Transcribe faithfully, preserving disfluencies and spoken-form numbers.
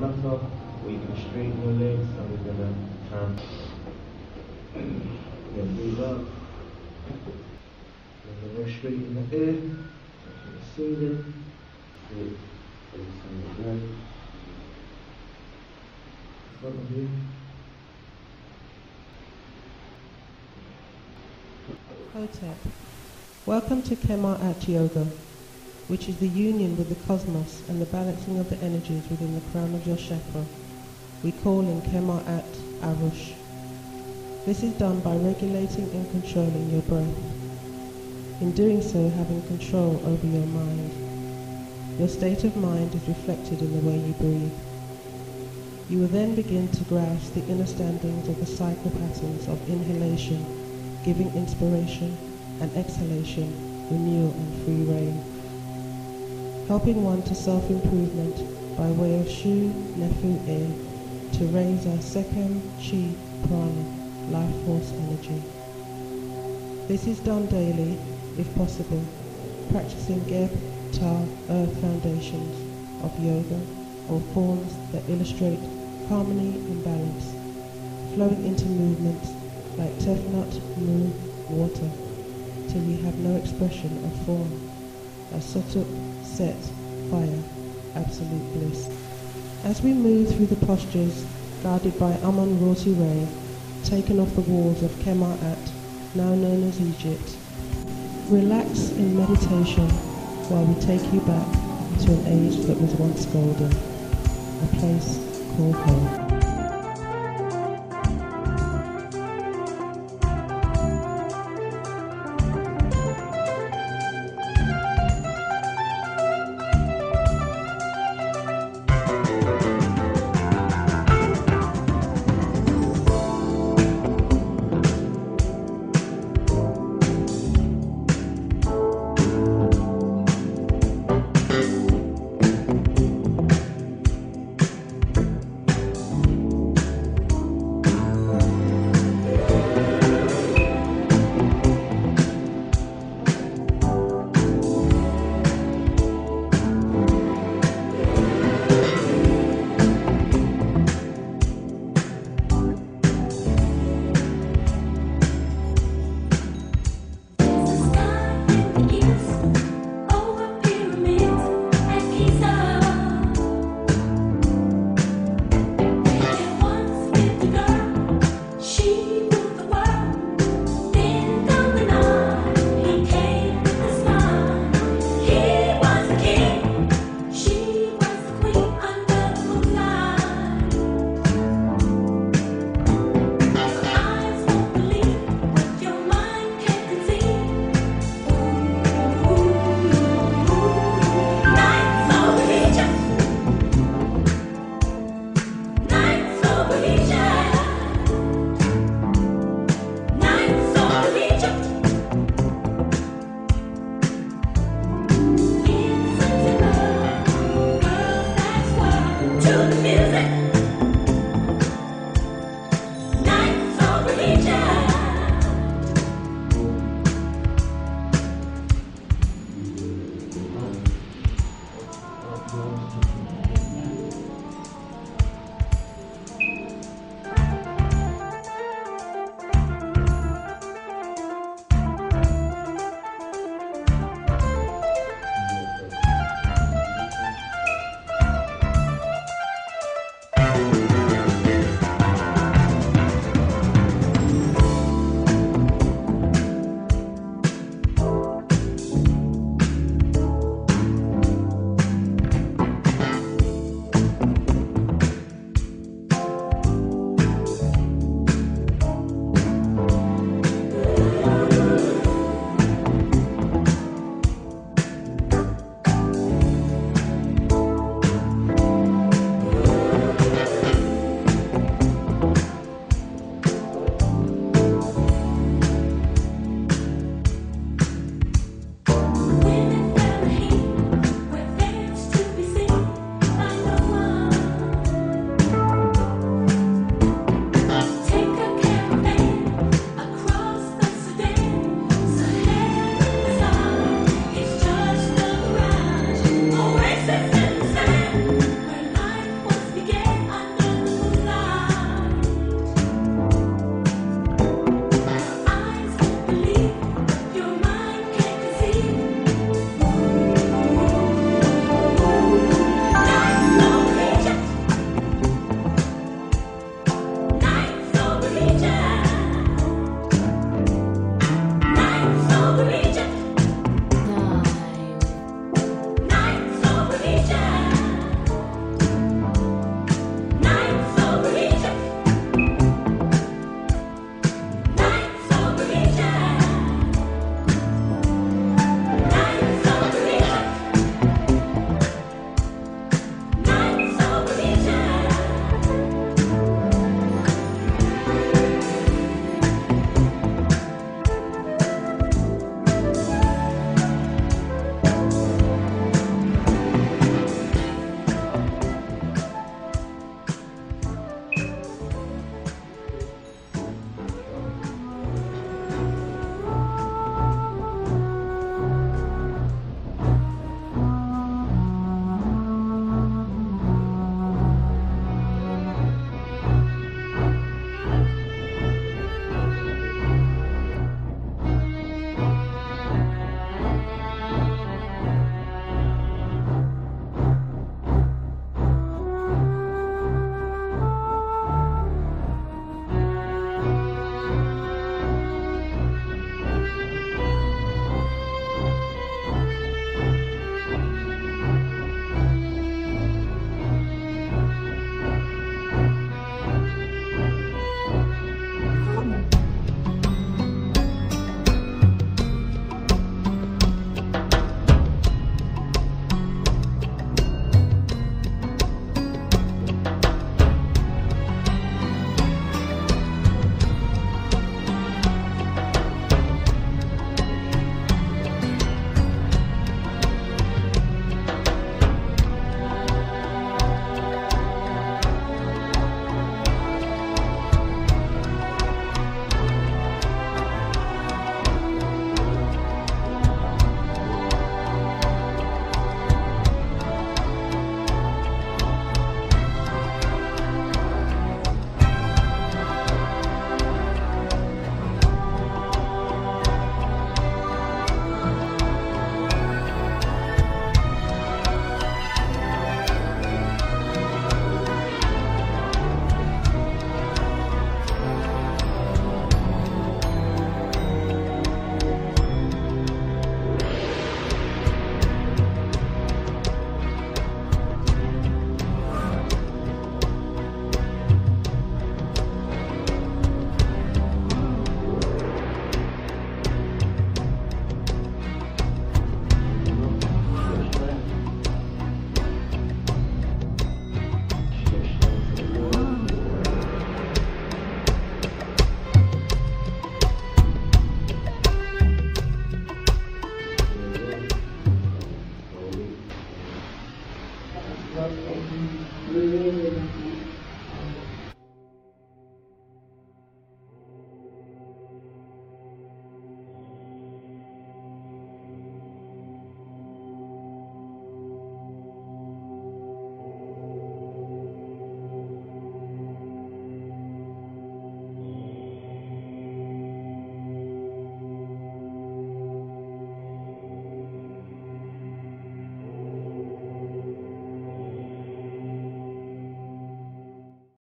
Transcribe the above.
flutter, or you're going to straighten your legs, and we're going to um, yeah, breathe up. We're going to go straight in the air, ceiling. Good. Breath. Front of you. Hotep. Welcome to Khem Ma'at Yoga, which is the union with the cosmos and the balancing of the energies within the crown of your chakra. We call in Khem Ma'at Arush. This is done by regulating and controlling your breath. In doing so, having control over your mind. Your state of mind is reflected in the way you breathe. You will then begin to grasp the inner standings of the cycle patterns of inhalation, giving inspiration, and exhalation, renewal and free reign. Helping one to self-improvement by way of Shu, Nefu, Air, to raise our Sekhem, Chi, Prana, life force energy. This is done daily, if possible, practicing Geb, Ta, Earth foundations of yoga, or forms that illustrate harmony and balance, flowing into movements like Tefnut, Mu, water, till you have no expression of form, as Sotuk, Set, fire, absolute bliss. As we move through the postures, guided by Amun Roti Ray, taken off the walls of Khem Ma'at, now known as Egypt, relax in meditation while we take you back to an age that was once golden, a place called home.